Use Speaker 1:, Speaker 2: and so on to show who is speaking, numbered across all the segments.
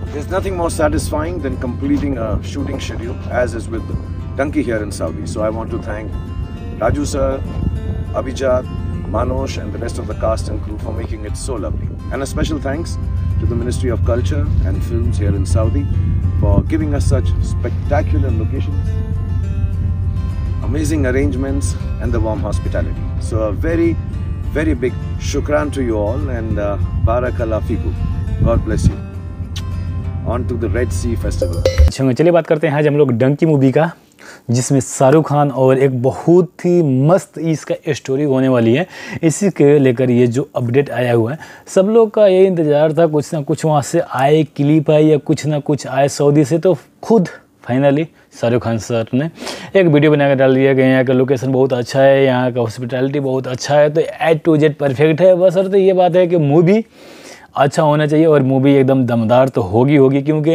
Speaker 1: There's nothing more satisfying than completing a shooting schedule, as is with Dunki here in Saudi. So I want to thank Raju sir, Abhijat, Manosh and the rest of the cast and crew for making it so lovely. And a special thanks to the Ministry of Culture and Films here in Saudi for giving us such spectacular locations, amazing arrangements and the warm hospitality. So a very, very big shukran to you all and Barakallah fiku. God bless you. On to the Red Sea Festival.
Speaker 2: चलिए बात करते हैं आज हम लोग Dunki movie का, जिसमें शाहरुख खान और एक बहुत ही मस्त इसका स्टोरी होने वाली है। इसी के लेकर ये जो अपडेट आया हुआ है, सब लोग का ये इंतज़ार था कुछ ना कुछ वहाँ से आए, क्लिप आए या कुछ ना कुछ आए सऊदी से। तो खुद फाइनली शाहरुख खान सर ने एक वीडियो बना कर डाल दिया कि यहाँ का लोकेशन बहुत अच्छा है, यहाँ का हॉस्पिटैलिटी बहुत अच्छा है, तो A to Z परफेक्ट है। बस तो ये बात है कि मूवी अच्छा होना चाहिए और मूवी एकदम दमदार तो होगी क्योंकि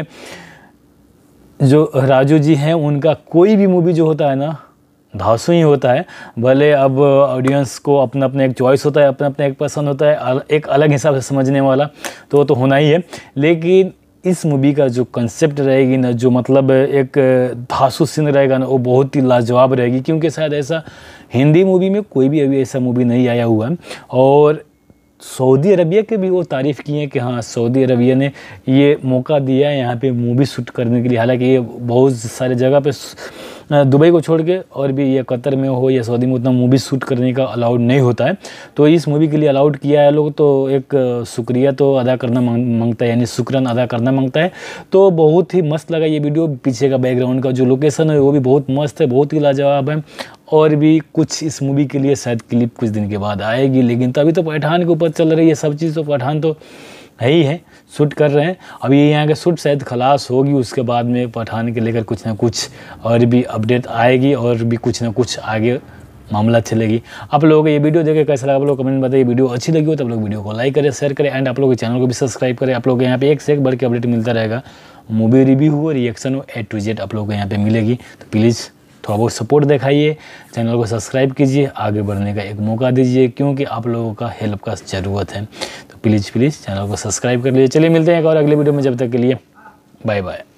Speaker 2: जो राजू जी हैं उनका कोई भी मूवी जो होता है ना धांसू ही होता है। भले अब ऑडियंस को अपना अपना एक चॉइस होता है, अपना अपना एक पसंद होता है, एक अलग हिसाब से समझने वाला तो होना ही है। लेकिन इस मूवी का जो कंसेप्ट रहेगी ना, जो मतलब एक धांसू सीन रहेगा ना, वो बहुत ही लाजवाब रहेगी क्योंकि शायद ऐसा हिंदी मूवी में कोई भी अभी ऐसा मूवी नहीं आया हुआ है। और सऊदी अरबिया के भी वो तारीफ़ की है कि हाँ सऊदी अरबिया ने ये मौका दिया है यहाँ पे मूवी शूट करने के लिए। हालांकि ये बहुत सारे जगह पे दुबई को छोड़ के और भी ये कतर में हो या सऊदी में उतना मूवी शूट करने का अलाउड नहीं होता है, तो इस मूवी के लिए अलाउड किया है लोग। तो एक शुक्रिया तो अदा करना मांगता है, यानी शुक्रान अदा करना मांगता है। तो बहुत ही मस्त लगा ये वीडियो। पीछे का बैकग्राउंड का जो लोकेशन है वो भी बहुत मस्त है, बहुत ही लाजवाब है। और भी कुछ इस मूवी के लिए शायद क्लिप कुछ दिन के बाद आएगी, लेकिन तभी तो पठान के ऊपर चल रही है सब चीज़। तो पठान तो है ही है, शूट कर रहे हैं। अभी यहाँ के शूट शायद खलास होगी, उसके बाद में पठान के लेकर कुछ ना कुछ और भी अपडेट आएगी और भी कुछ ना कुछ आगे मामला चलेगी। आप लोगों को ये वीडियो देखे कैसा लगा आप लोग कमेंट में बताइए। वीडियो अच्छी लगी हो तो आप लोग वीडियो को लाइक करें, शेयर करें एंड आप लोग के चैनल को भी सब्सक्राइब करें। आप लोग यहाँ पे एक से एक बढ़ के अपडेट मिलता रहेगा, मूवी रिव्यू हो, रिएक्शन हो, A to Z आप लोग को यहाँ पे मिलेगी। तो प्लीज़ थोड़ा बहुत सपोर्ट दिखाइए, चैनल को सब्सक्राइब कीजिए, आगे बढ़ने का एक मौका दीजिए क्योंकि आप लोगों का हेल्प का ज़रूरत है। तो प्लीज़ चैनल को सब्सक्राइब कर लीजिए। चलिए मिलते हैं एक और अगले वीडियो में, जब तक के लिए बाय बाय।